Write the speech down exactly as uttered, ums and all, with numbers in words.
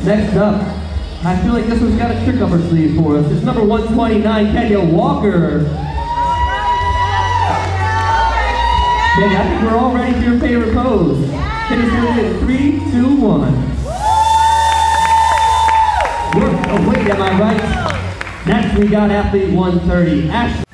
Next up, I feel like this one's got a trick up her sleeve for us. It's number one twenty-nine, Kenya Walker. Kenya, I think we're all ready for your favorite pose. Kenya's doing it in three, two, one. Work, oh wait, am I right? Next we got athlete one thirty, Ashley.